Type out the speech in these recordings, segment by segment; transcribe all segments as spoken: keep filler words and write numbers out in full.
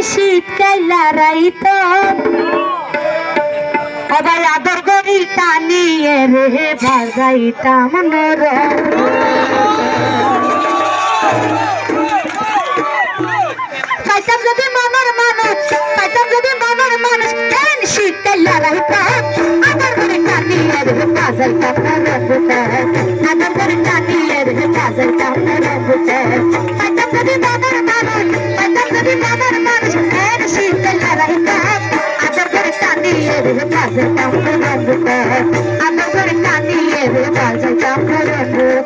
শীতকাল লড়াইত আবার আদর করি টানিয়ে রে বাজাইতাম নরম পাইতাম যদি মনের মানুষ পাইতাম যদি মনের মানুষ কেন শীতকাল লড়াইতাম আদর করে টানিয়ে রে বাজাইতাম নরম আদর করে টানিয়ে রে বাজাইতাম নরম পাইতাম যদি মনের মানুষ পাইতাম যদি মনের মানুষ কেন শীতকাল লড়াইতাম আদর করে টানিয়ে রে বাজাইতাম নরম আদর করে টানিয়ে রে বাজাইতাম নরম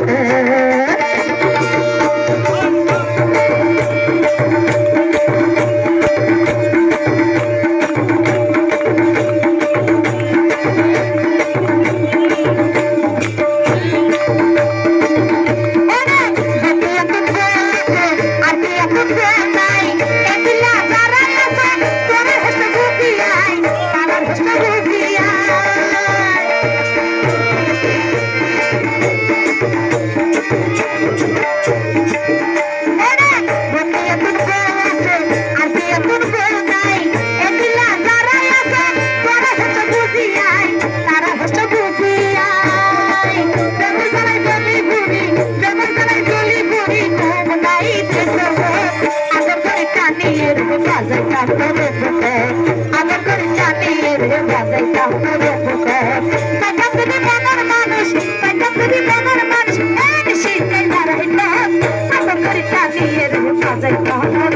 মানুষ